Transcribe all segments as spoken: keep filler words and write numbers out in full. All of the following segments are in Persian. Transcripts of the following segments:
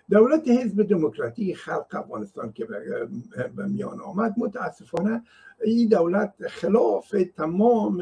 دولت حزب دموکراتیک خلق افغانستان که به میان آمد، متاسفانه این دولت خلاف تمام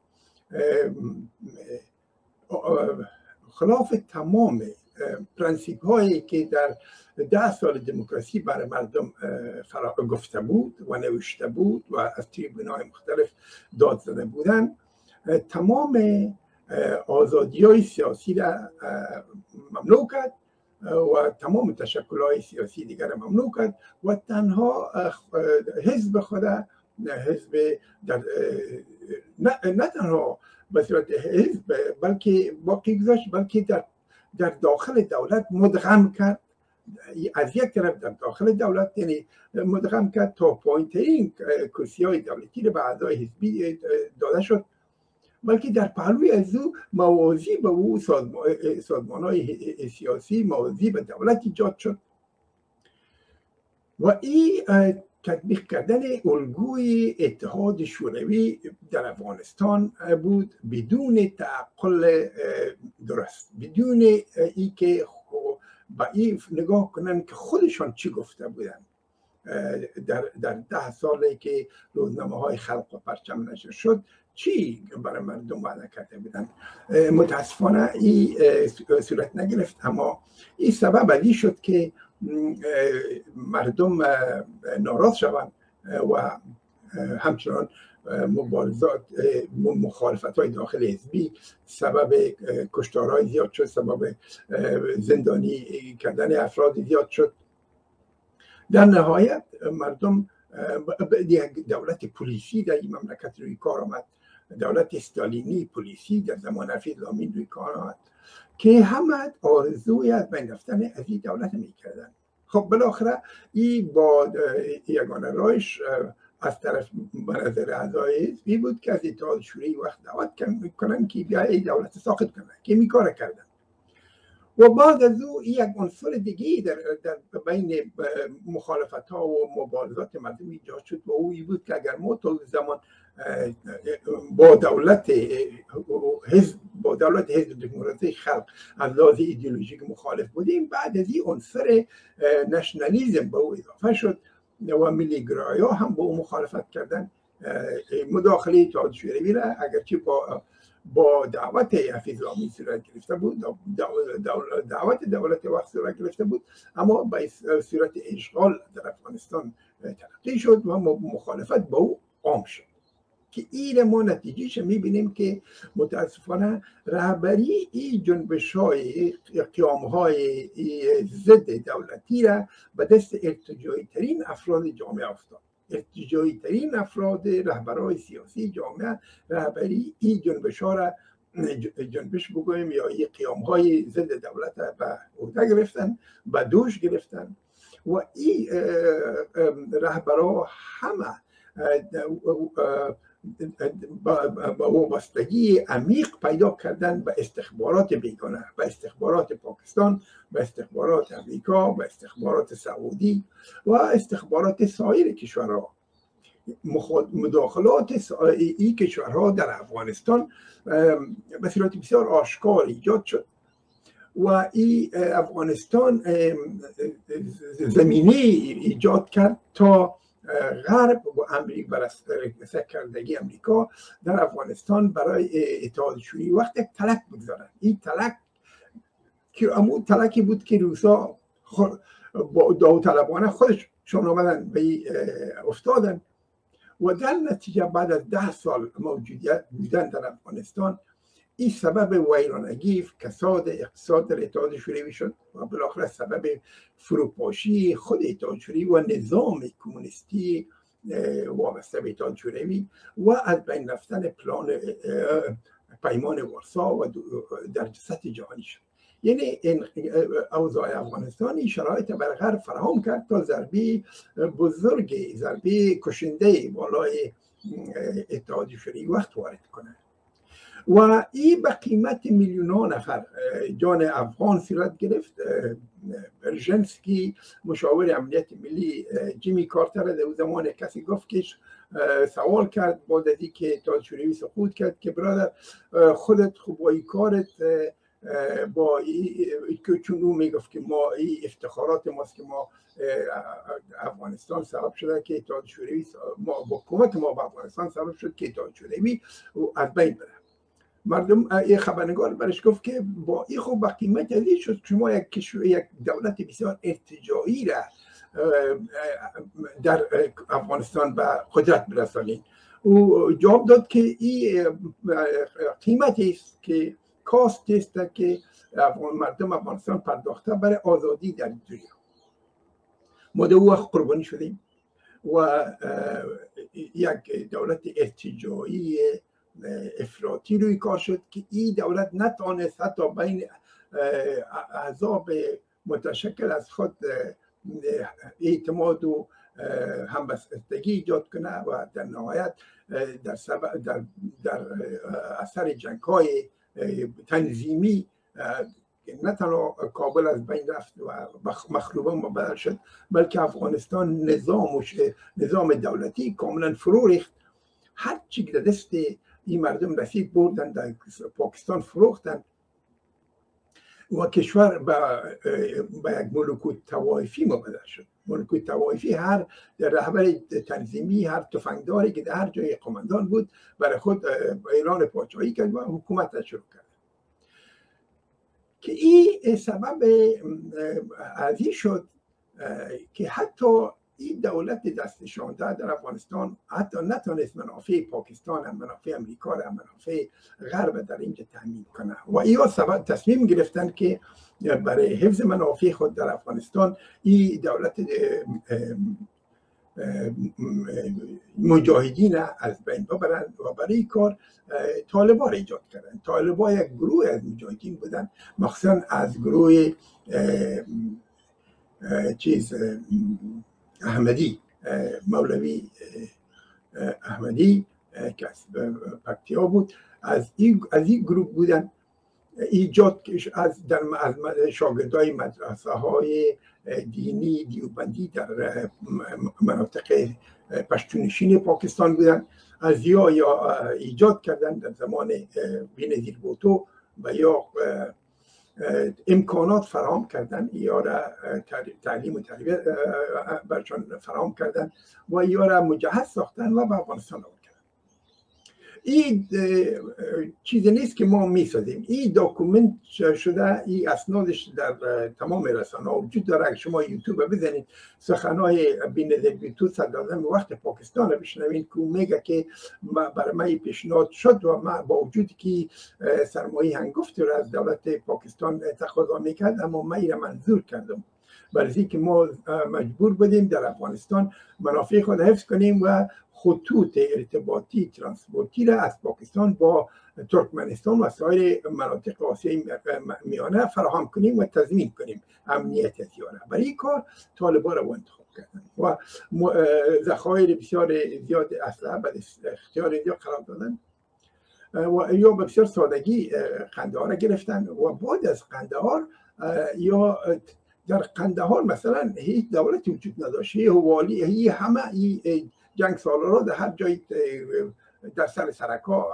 خلاف تمام پرنسیپ هایی که در ده سال دموکراسی برای مردم گفته بود و نوشته بود و از تریبون های مختلف داد زده بودن، تمام آزادی های سیاسی را ممنوع کرد و تمام تشکل های سیاسی دیگر را ممنوع کرد و تنها حزب خود، حزب در نه, نه تنها به صورت حزب بلکه باقی گذاشت، بلکه در در داخل دولت مدغم کرد. از یک طرف در داخل دولت یعنی مدغم کرد تا پایین‌ترین کرسی‌های دولتی را به اعضای حزبی داده شد، بلکه در پهلوی از او موازی به او سازمان‌های سیاسی موازی به دولت ایجاد شد و این تطبیق کردن الگوی اتحاد شوروی در افغانستان بود بدون تعقل درست، بدون ای که با این نگاه کنن که خودشان چی گفته بودن در در ده سالی که روزنامه های خلق و پرچم نشر شد، چی برای مردم وعده کرده بودن. متاسفانه این صورت نگرفت، اما این سبب از این شد که مردم ناراض شوند و همچنان مبارزات مخالفت های داخل حزبی سبب کشتارهای زیاد شد، سبب زندانی کردن افراد زیاد شد. در نهایت مردم یک دولت پلیسی در این مملکت روی کار آمد، دولت استالینی پلیسی در زمان رفیق زامین روی کار آمد که همه آرزوی از بین رفتن از این دولت میکردن. خب بالاخره این با یگانه راهش از طرف منظر اعضای حزبی بود که از اتحاد شوروی وقت دعوت کنن که بیا این دولت ساقط کنن، که می کار کردن. و بعد از او یک عنصر دیگه در, در بین مخالفت ها و مبارزات مردم ایجاد شد و او بود که اگر ما تا زمان با دولت حزب با دولت حزب دموکراسی خلق از لحاظ ایدئولوژیک مخالف بودیم، بعد از این عنصر نشنالیسم به او اضافه شد و ملی گرایی ها هم با او مخالفت کردن. مداخله اتحاد شوروی را اگرچه با با دعوت حفیظ زامی صورت گرفته بود، دعوت دولت وقت صورت گرفته بود، اما به صورت اشغال در افغانستان تلقی شد و مخالفت با او عام شد که این ما نتیجهش میبینیم که متاسفانه رهبری این جنبش های قیام های ضد دولتی را به دست ارتجاعی ترین افراد جامعه افتاد. ارتجاعی ترین افراد رهبرای سیاسی جامعه رهبری این جنبش ها را جنبش بگویم یا این قیام های ضد دولت را به عهده گرفتن، به دوش گرفتن و این رهبرها همه با وابستگی عمیق پیدا کردن به استخبارات بیگانه، به استخبارات پاکستان، به استخبارات امریکا، به استخبارات سعودی و استخبارات سایر کشورها. مداخلات این کشورها در افغانستان به صورت بسیار آشکار ایجاد شد و این افغانستان زمینه ایجاد کرد تا غرب و امریکا برای سرکردگی امریکا در افغانستان برای اتحاد شوروی وقت یک تلک بگذارن. این تلک که امون تلکی بود که روسا با داوطلبانه خودشون آمدن به افتادن و در نتیجه بعد از ده سال موجودیت بودن در افغانستان این سبب ویرانگی کساد اقتصاد در اتحاد شوروی شد و بالاخره سبب فروپاشی خود اتحاد شوروی و نظام کمونیستی وابسته به اتحاد شوروی و از بین رفتن پلان پیمان وارسا و در سطح جهانی شد. یعنی این اوضاع افغانستانی شرایط بر غرب فراهم کرد تا ضربه بزرگ، ضربه کشنده بالای اتحاد شوروی وقت وارد کنه و این به قیمت میلیون نفر جان افغان صورت گرفت. برژنسکی مشاور امنیت ملی جیمی کارتر در زمان کسی گفت که سوال کرد بعد از اینکه اتحاد شوروی سقوط کرد که برادر خودت خوب با این کارت با که چون او میگفت که ما این افتخارات ماست که ما افغانستان سبب شده که اتحاد شوروی ما با حکومت ما با افغانستان سبب شد که اتحاد شوروی از بین بره. مردم این خبرنگار برش گفت که با این خب با قیمت از این شد شما یک کشور یک دولت بسیار ارتجاعی را در افغانستان به قدرت برسانید. او جواب داد که این قیمت است که کاست است که مردم افغانستان پرداخته برای آزادی در دنیا. ما در او قربانی شدیم و یک دولت ارتجاعی افراطی روی کار شد که این دولت نتوانست حتی بین احزاب متشکل از خود اعتماد و همبستگی ایجاد کنه و در نهایت در, در, در اثر جنگ های تنظیمی نه تنها کابل از بین رفت و مخروبه مبدل شد، بلکه افغانستان نظامش نظام دولتی کاملا فرو ریخت. هر چی که دست این مردم رسید بردن در پاکستان فروختن و کشور به یک ملکوت طوایفی مبدل شد. ملکوت طوایفی هر در رهبر تنظیمی، هر تفنگداری که در هر جای قماندان بود برای خود اعلان پادشاهی کرد و حکومت را شروع کرد که این سبب از این شد که حتی این دولت دست شانده در افغانستان حتی نتونست منافع پاکستان هم منافع امریکا هم منافع غرب در اینجا تامین کنه و اینا سبب تصمیم گرفتن که برای حفظ منافع خود در افغانستان این دولت مجاهدین از بین ببرند و برای این کار طالبان را ایجاد کردن. طالبان یک گروه از مجاهدین بودن، مخصوصا از گروه چیز احمدی، مولوی احمدی که از پکتیا بود، از این از این گروه بودن ایجاد از در از شاگردای مدرسه های دینی دیوبندی در مناطق پشتونشین پاکستان بودن. از یا یا ایجاد کردن در زمان بی‌نظیر بوتو و یا امکانات فراهم کردن یا را تعلیم و تربیت برشان فراهم کردن و یا را مجهز ساختن و به افغانستان آورد کردن. این چیزی نیست که ما میسازیم، این داکومنت شده، این اسنادش در تمام رسانه ها وجود داره. اگر شما یوتیوب بزنید سخنهای بی‌نظیر بوتو صدراعظم وقت پاکستان رو بشنوید که میگه که برای من پیشنهاد شد و ما با وجودی که سرمایه هنگفتی رو از دولت پاکستان تقاضا میکرد اما من را منظور کردم برای که ما مجبور بودیم در افغانستان منافع خود حفظ کنیم و خطوط ارتباطی ترانسپورتی را از پاکستان با ترکمنستان و سایر مناطق آسیای میانه فراهم کنیم و تضمین کنیم امنیت زیاره. برای این کار طالبان را انتخاب کردن و ذخایر بسیار زیاد اسلحه به اختیار اینجا قرار دادن و یا به بسیار سادگی قندهار را گرفتن و بعد از قندهار یا در قندهار مثلا هیچ دولتی وجود نداشت، هی والی هی همه هی جنگ سالارا در هر جای در سر سرکا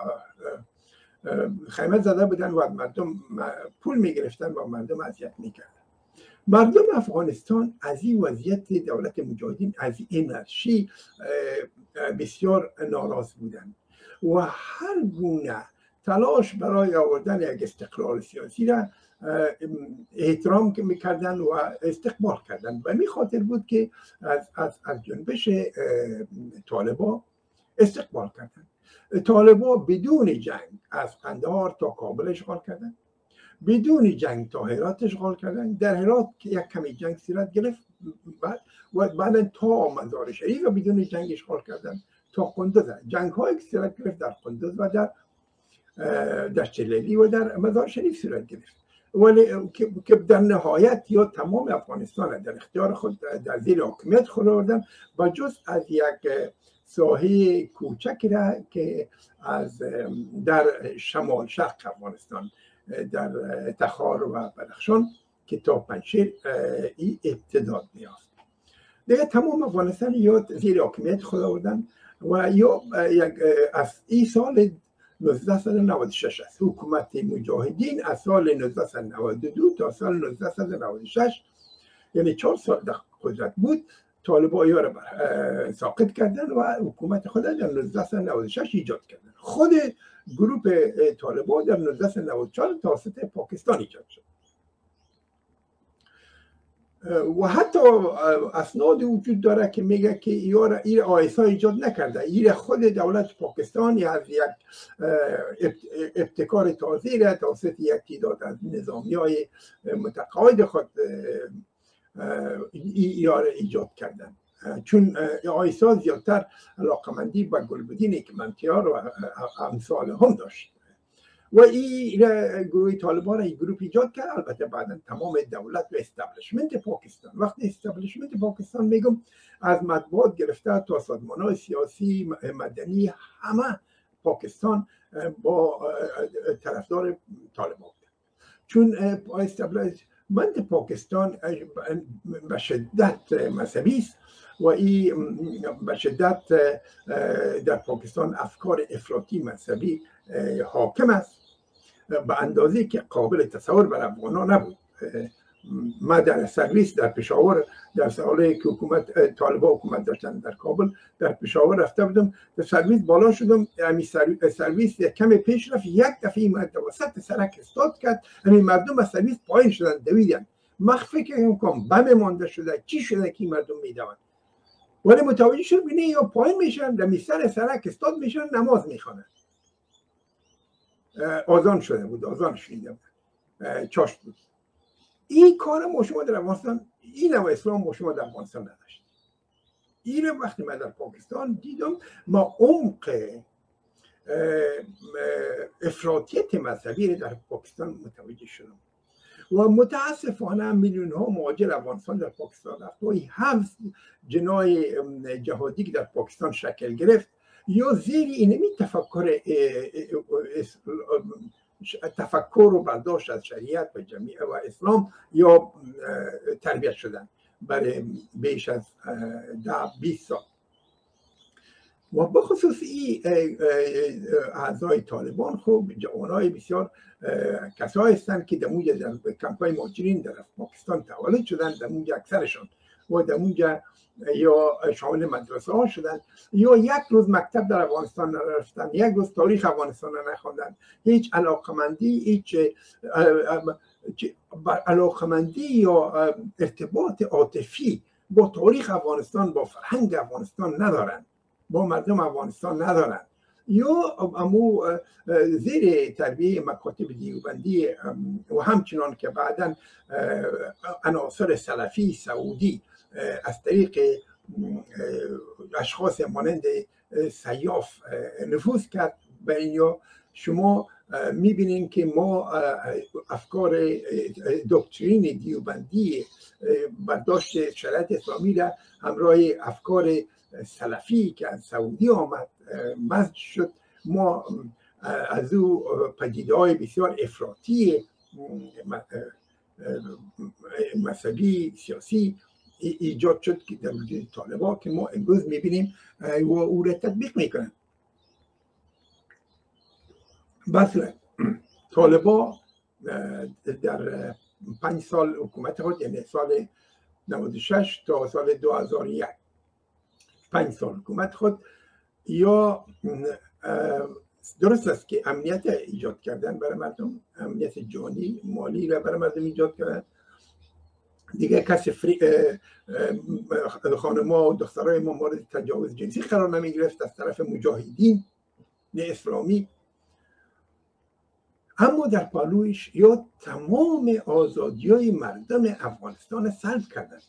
خیمه زده بودن و مردم پول میگرفتن و مردم اذیت میکردن. مردم افغانستان از این وضعیت دولت مجاهدین از این انرژی بسیار ناراض بودن و هر گونه تلاش برای آوردن یک استقلال سیاسی را احترام میکردن و استقبال کردن. و می خاطر بود که از, از, از جنبش طالبان استقبال کردن. طالبان بدون جنگ از قندهار تا کابل اشغال کردن، بدون جنگ تا هرات اشغال کردن. در هرات یک کمی جنگ صورت گرفت بعد و بعدا تا مزار شریف و بدون جنگ اشغال کردن تا قندوز. جنگ های که صورت گرفت در قندوز و در دشت لیلی و در مزار شریف صورت گرفت، ولی که در نهایت یا تمام افغانستان در اختیار خود در زیر حاکمیت خود آوردن با جز از یک ساحه کوچکی را که از در شمال شرق افغانستان در تخار و بدخشان که تا پنجشیر ای امتداد می‌یافت. دیگه تمام افغانستان یا زیر حاکمیت خود آوردن و یا یک از این سال نوزده و نود و شش است. حکومت مجاهدین از سال نوزده و نود و دو تا سال نوزده و نود و شش، یعنی چهار سال در قدرت بود. طالبان یا را ساقط کردن و حکومت خود در نوزده و نود و شش ایجاد کردن. خود گروه طالبان در نوزده و نود و چهار توسط پاکستان ایجاد شد و حتی اسناد وجود داره که میگه که ایران این آیسا ایجاد نکرده، این خود دولت پاکستان از یک ابتکار تازه را توسط یک تعداد از نظامیای متقاعد خود ایران ایجاد کردن، چون آیسا زیادتر علاقمندی به گلبدین کمانتیار و امثال هم داشت و این گروه طالبان را این گروه ایجاد کرد. البته بعدا تمام دولت و استبلیشمنت پاکستان، وقتی استبلیشمنت پاکستان میگم از مطبوعات گرفته تا سازمان‌های سیاسی مدنی، همه پاکستان با طرفدار طالبان بود، چون استبلیشمنت پاکستان به شدت مذهبی است و این به شدت در پاکستان افکار افراطی مذهبی حاکم است به اندازه که قابل تصور بر افغانان نبود. ما در سرویس در پشاور در سالی که حکومت طالبان حکومت داشتن در کابل، در پشاور رفته بودم، در سرویس بالا شدم، امی سرویس کمی پیش رفت، یک دفعه این وسط سرک استاد کرد، امی مردم از سرویس پایین شدن دویدن. من فکر کنم بم مانده شده، چی شده که مردم میدوند، ولی متوجه شد بینه یا پایین میشن در سر سرک استاد میشن نماز میخوانن. آذان شده بود، آذان شنیده بود، چاشت بود. این کار ما شما در افغانستان، این نوع اسلام ما شما در افغانستان نداشت. این وقتی من در پاکستان دیدم، ما عمق افراطیت مذهبی در پاکستان متوجه شدم و متاسفانه میلیون ها مهاجر افغانستان در پاکستان رفت و این حفظ جنای جهادی که در پاکستان شکل گرفت یا زیر اینمی تفکر تفکر و برداشت از شریعت و جمعیت و اسلام یا تربیت شدن برای بیش از ده بیست سال. و بخصوص این اعضای طالبان خوب جوانای بسیار کسایی هستند که در اونجا در کمپای مهاجرین در پاکستان تولد شدن، در اونجا اکثرشان و در اونجا یا شامل مدرسه ها شدن یا یک روز مکتب در افغانستان نرفتن، یک روز تاریخ افغانستان نخوندن، هیچ علاقمندی هیچ علاقمندی یا ارتباط عاطفی با تاریخ افغانستان، با فرهنگ افغانستان ندارن، با مردم افغانستان ندارن، یا امو زیر تربیه مکاتب دیوبندی و همچنان که بعدا عناصر سلفی سعودی از طریق اشخاص مانند سیاف نفوذ کرد بین یا شما میبینین که ما افکار دکترین دیوبندی برداشت شریعت اسلامی را همراه افکار سلفی که از سعودی آمد مزج شد، ما از او پدیده‌های بسیار افراطی مذهبی سیاسی ایجاد شد که در وجود طالبان که ما امروز میبینیم و او را تطبیق میکنن. مثلا طالبان در پنج سال حکومت خود، یعنی سال نود و شش تا سال دو هزار و یک، پنج سال حکومت خود، یا درست است که امنیت ایجاد کردن برای مردم، امنیت جانی مالی را برای مردم ایجاد کردن، دیگه کسی خانم‌ها و دخترای ما مورد تجاوز جنسی قرار نمی گرفت از طرف مجاهدین اسلامی. اما در پالویش یا تمام آزادی‌های مردم افغانستان سلب کردن،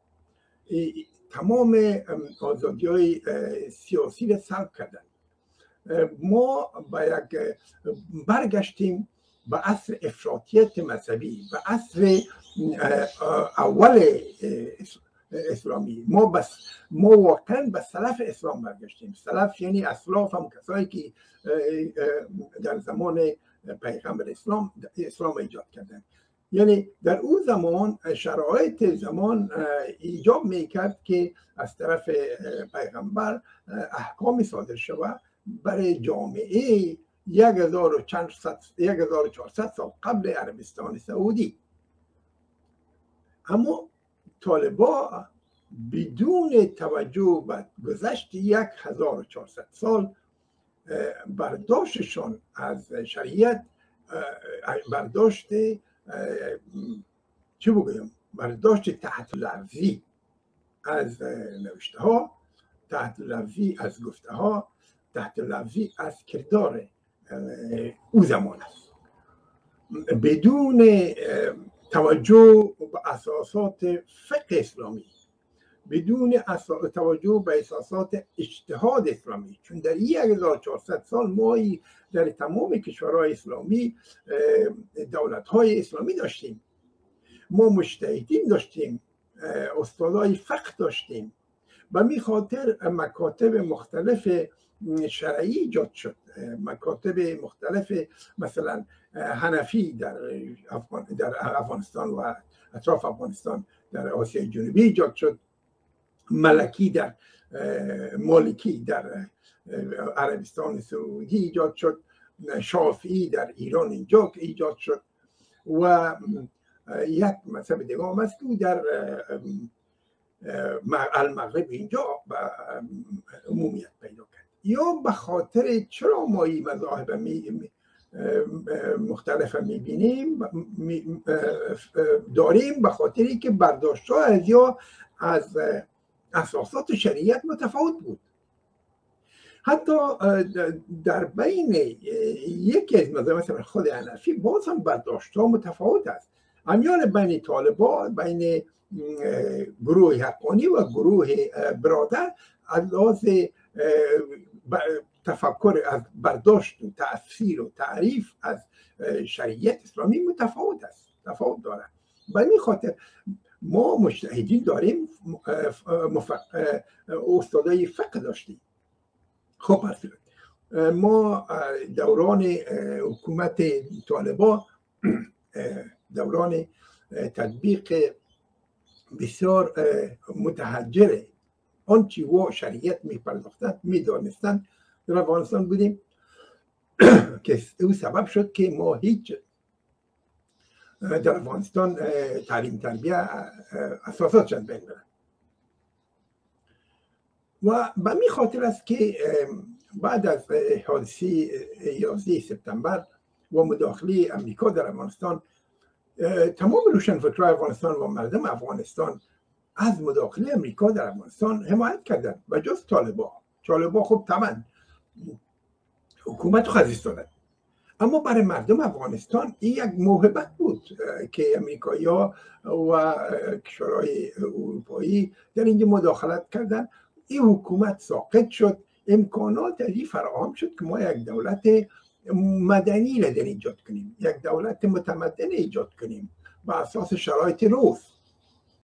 تمام آزادی‌های سیاسی را سلب کردن. ما با یک برگشتیم به عصر افراطیت مذهبی، به عصر اول اسلامی. ما بس ما واقعا به سلف اسلام برگشتیم. سلف یعنی اسلاف هم کسایی که در زمان پیغمبر اسلام اسلام ایجاد کردن. یعنی در اون زمان شرایط زمان ایجاب میکرد که از طرف پیغمبر احکامی صادر شود برای جامعه یک هزار و چهارصد سال قبل عربستان سعودی. اما طالبان بدون توجه به گذشت یک هزار و چهارصد سال برداشتشان از شریعت، برداشت چه بگویم برداشت تحت لفظی از نوشته ها، تحت لفظی از گفته ها، تحت لفظی از کردار او زمان است، بدون توجه به اساسات فقه اسلامی، بدون توجه به اساسات اجتهاد اسلامی. چون در یک هزار و چهارصد سال ما در تمام کشورهای اسلامی دولت‌های اسلامی داشتیم، ما مجتهدین داشتیم، استادای فقه داشتیم، و می خاطر مکاتب مختلف شرعی ایجاد شد. مکاتب مختلف مثلا حنفی در افغان در افغانستان و اطراف افغانستان در آسیای جنوبی ایجاد شد، ملکی در مالکی در عربستان سعودی ایجاد شد، شافعی در ایران اینجا ایجاد شد، و یک مذهب دیگه هم است که در المغرب اینجا عمومیت پیدا کرد. یا به خاطر چرا ما این مذاهب مختلف میبینیم داریم؟ به خاطری که برداشت‌ها از یا از اساسات شریعت متفاوت بود. حتی در بین یکی از مذاهب مثلا خود حنفی باز هم برداشت‌ها متفاوت است. امیال بین طالبان، بین گروه حقانی و گروه برادر از لحاظ تفکر از برداشت و تأثیر و تعریف از شریعت اسلامی متفاوت است، تفاوت دارد. به این خاطر ما مجتهدین داریم، استادای فقه داشتیم. خب ما دوران حکومت طالبان، دوران تطبیق بسیار متحجر آنچه و شریعت میپرداختند میدانستند در افغانستان بودیم که او سبب شد که ما هیچ در افغانستان تعلیم تربیه اساسات شد بین برد. و به می خاطر است که بعد از حادثه یازده سپتامبر و مداخله امریکا در افغانستان، تمام روشنفکران افغانستان و مردم افغانستان از مداخله امریکا در افغانستان حمایت کردند و جز طالبان. طالبان خب طبعا حکومت خزیس دادند، اما برای مردم افغانستان این یک موهبت بود که امریکایی ها و کشورهای اروپایی در اینجا مداخلت کردند. این حکومت ساقط شد، امکانات ازی فراهم شد که ما یک دولت مدنی را در ایجاد کنیم، یک دولت متمدن ایجاد کنیم بر اساس شرایط روز.